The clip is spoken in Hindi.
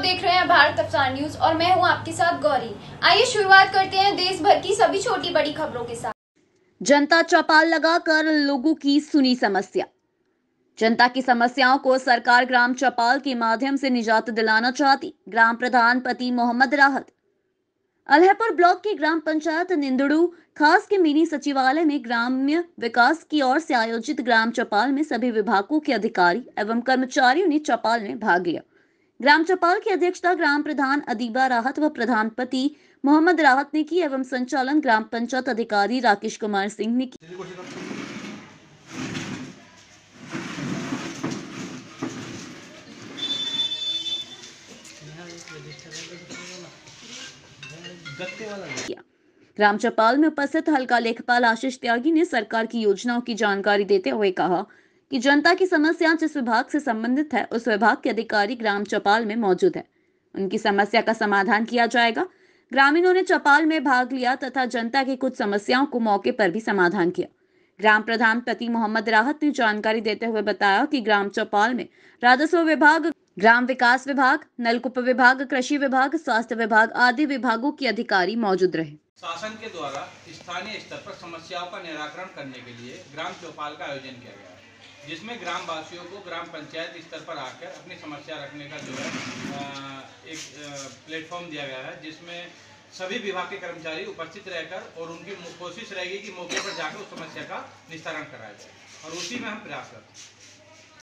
देख रहे हैं भारत अफसार न्यूज और मैं हूं आपके साथ गौरी। आइए शुरुआत करते हैं देश भर की सभी छोटी बड़ी खबरों के साथ। जनता चौपाल लगाकर लोगों की सुनी समस्या। जनता की समस्याओं को सरकार ग्राम चौपाल के माध्यम से निजात दिलाना चाहती। ग्राम प्रधान पति मोहम्मद राहत। अल्हैपुर ब्लॉक की ग्राम पंचायत निंदड़ू खास के मिनी सचिवालय में ग्राम्य विकास की ओर से आयोजित ग्राम चौपाल में सभी विभागों के अधिकारी एवं कर्मचारियों ने चौपाल में भाग लिया। ग्राम चौपाल की अध्यक्षता ग्राम प्रधान अदीबा राहत व प्रधानपति मोहम्मद राहत ने की एवं संचालन ग्राम पंचायत अधिकारी राकेश कुमार सिंह ने की। ग्राम चौपाल में उपस्थित हल्का लेखपाल आशीष त्यागी ने सरकार की योजनाओं की जानकारी देते हुए कहा कि जनता की समस्या जिस विभाग से संबंधित है उस विभाग के अधिकारी ग्राम चौपाल में मौजूद है, उनकी समस्या का समाधान किया जाएगा। ग्रामीणों ने चौपाल में भाग लिया तथा जनता की कुछ समस्याओं को मौके पर भी समाधान किया। ग्राम प्रधान पति मोहम्मद राहत ने जानकारी देते हुए बताया कि ग्राम चौपाल में राजस्व विभाग, ग्राम विकास विभाग, नलकूप विभाग, कृषि विभाग, स्वास्थ्य विभाग आदि विभागों के अधिकारी मौजूद रहे। शासन के द्वारा स्थानीय स्तर पर समस्याओं का निराकरण करने के लिए ग्राम चौपाल का आयोजन किया गया है, जिसमें ग्राम वासियों को ग्राम पंचायत स्तर पर आकर अपनी समस्या रखने का जो है एक प्लेटफॉर्म दिया गया है, जिसमें सभी विभाग के कर्मचारी उपस्थित रहकर और उनकी कोशिश रहेगी कि मौके पर जाकर उस समस्या का निस्तारण कराया जाए और उसी में हम प्रयास करते हैं।